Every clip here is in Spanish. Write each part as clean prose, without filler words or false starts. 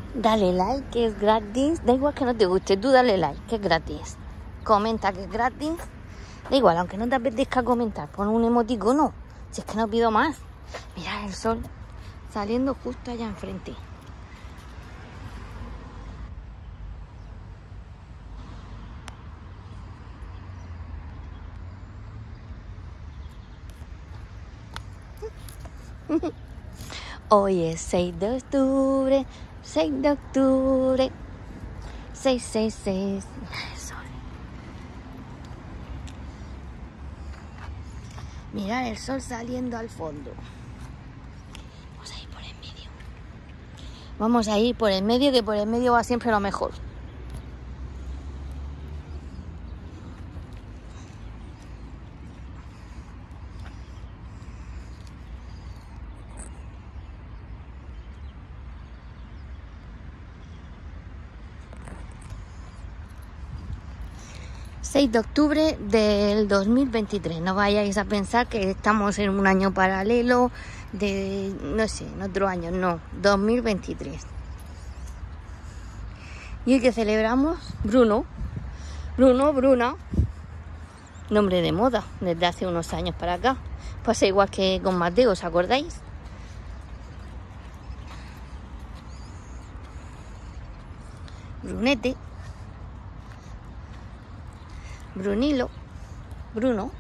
Dale like, que es gratis. Da igual que no te guste, tú dale like, que es gratis. Comenta, que es gratis. Da igual, aunque no te apetezca comentar, pon un emoticono. Si es que no pido más. Mira el sol saliendo justo allá enfrente. Hoy es 6 de octubre, 6 de octubre, 666. Mira el sol. Mira el sol saliendo al fondo. Vamos a ir por el medio. Vamos a ir por el medio, que por el medio va siempre lo mejor. ...6 de octubre del 2023... No vayáis a pensar que estamos en un año paralelo... de, no sé, en otro año, no... 2023... Y el que celebramos... Bruno... Bruna... Nombre de moda... desde hace unos años para acá... Pasa igual que con Mateo, ¿os acordáis? Brunete... Brunilo, Bruno,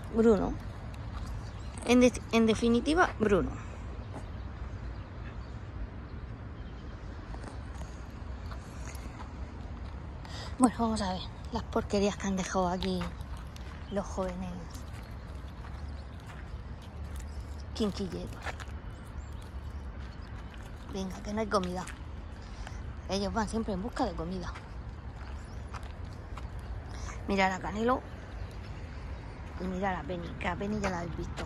en definitiva, Bruno. Bueno, vamos a ver las porquerías que han dejado aquí los jóvenes quinquilleros. Venga, que no hay comida. Ellos van siempre en busca de comida. Mirar a Canelo y mirar a Penny, que a Penny ya la habéis visto.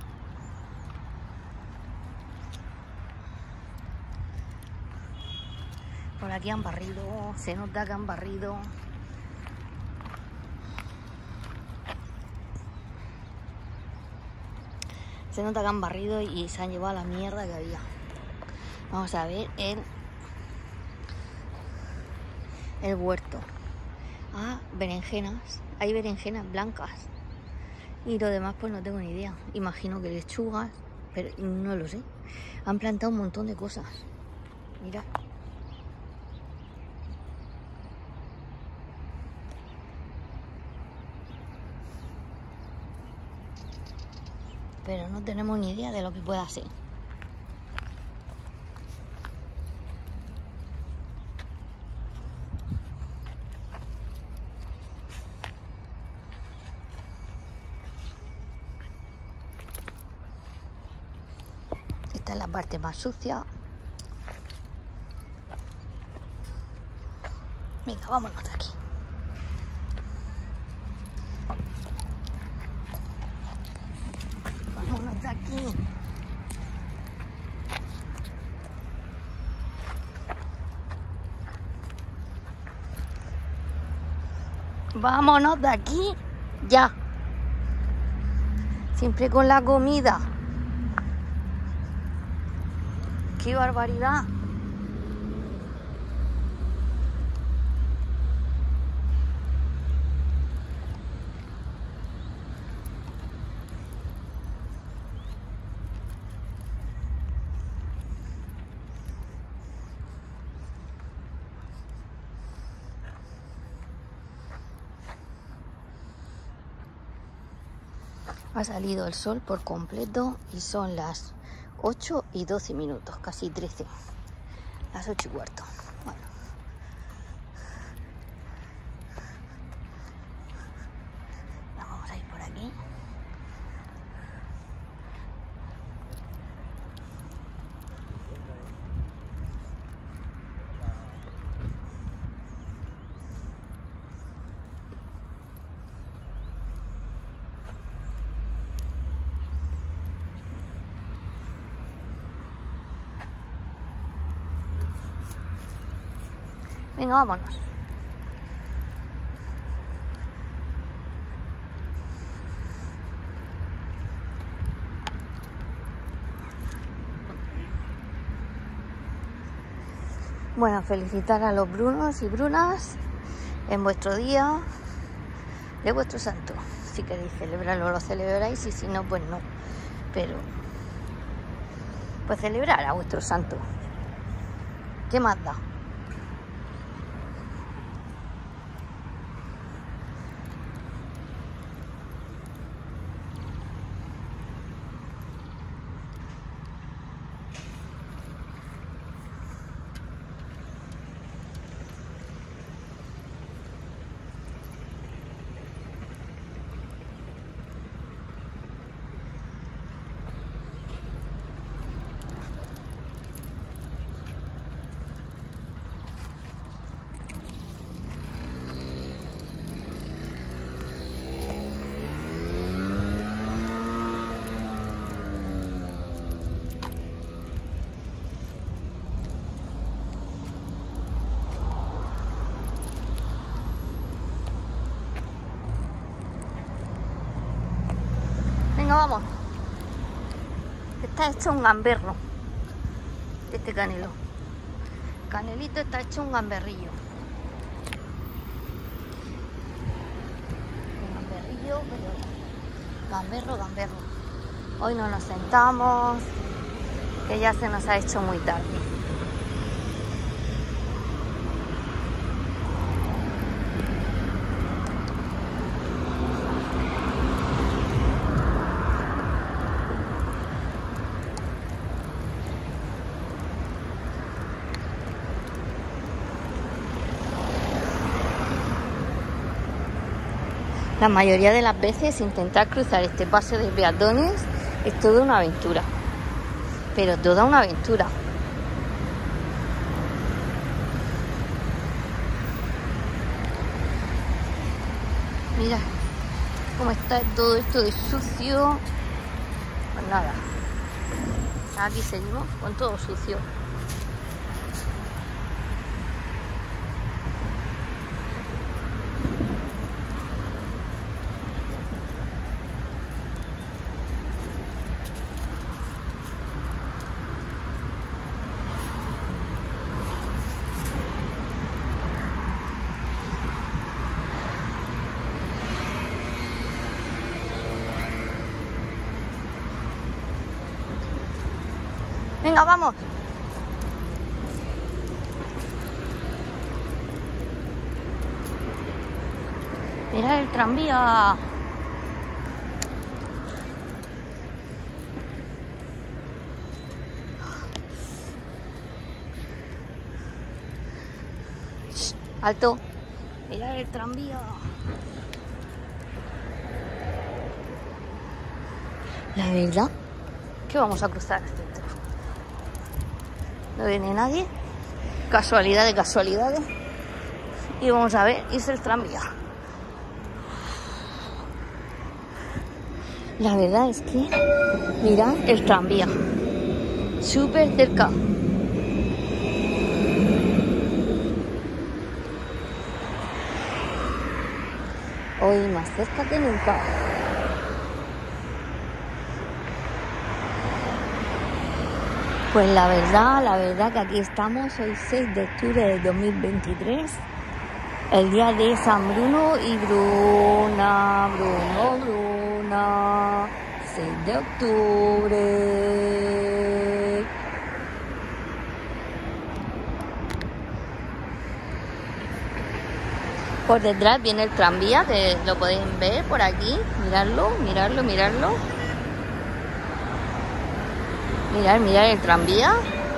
Por aquí han barrido, se nota que han barrido. Se nota que han barrido y se han llevado la mierda que había. Vamos a ver el huerto. Ah, berenjenas. Hay berenjenas blancas. Y lo demás pues no tengo ni idea. Imagino que lechugas, pero no lo sé. Han plantado un montón de cosas. Mira. Pero no tenemos ni idea de lo que pueda ser. Esta es la parte más sucia. Venga, vámonos de aquí. Vámonos de aquí. Vámonos de aquí. Ya. Siempre con la comida. ¡Qué barbaridad! Ha salido el sol por completo y son las 8 y 12 minutos, casi 13. Las 8 y cuarto. Bueno. Vamos a ir por aquí. Venga, vámonos. Bueno, felicitar a los Brunos y Brunas en vuestro día de vuestro santo. Si queréis celebrarlo, lo celebráis, y si no, pues no. Pero, pues celebrar a vuestro santo. ¿Qué más da? Venga, vamos. Está hecho un gamberro este canelo. Canelito está hecho un gamberrillo. Un gamberrillo, pero gamberro. Hoy no nos sentamos, que ya se nos ha hecho muy tarde. La mayoría de las veces intentar cruzar este paso de peatones es toda una aventura, pero toda una aventura. Mira cómo está todo esto de sucio. Pues nada, aquí seguimos con todo sucio. Venga, vamos. Mirad el tranvía. Shh, alto. Mirad el tranvía. La verdad que vamos a cruzar este centro. No viene nadie. Casualidad de casualidades. Y vamos a ver, es el tranvía. La verdad es que, mirad el tranvía. Súper cerca. Hoy más cerca que nunca. Pues la verdad que aquí estamos, hoy 6 de octubre de 2023, el día de San Bruno y Bruna, 6 de octubre. Por detrás viene el tranvía, que lo podéis ver por aquí, mirarlo. Mirad el tranvía.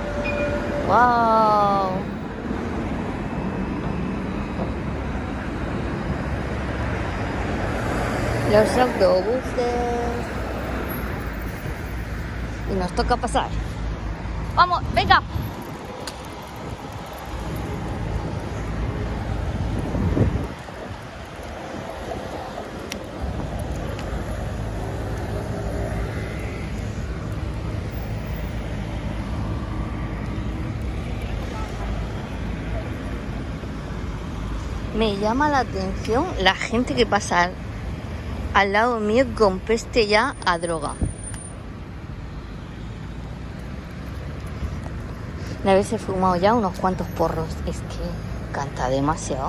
¡Wow! Los autobuses. Y nos toca pasar. ¡Vamos! ¡Venga! Me llama la atención la gente que pasa al lado mío con peste ya a droga. de haberse fumado ya unos cuantos porros. Es que canta demasiado.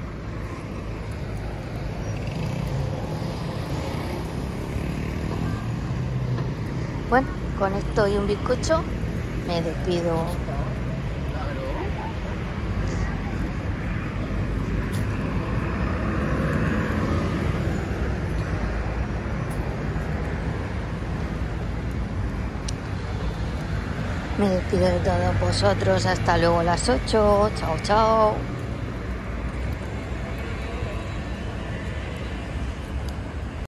Bueno, con esto y un bizcocho me despido. Me despido de todos vosotros. Hasta luego a las 8. Chao, chao.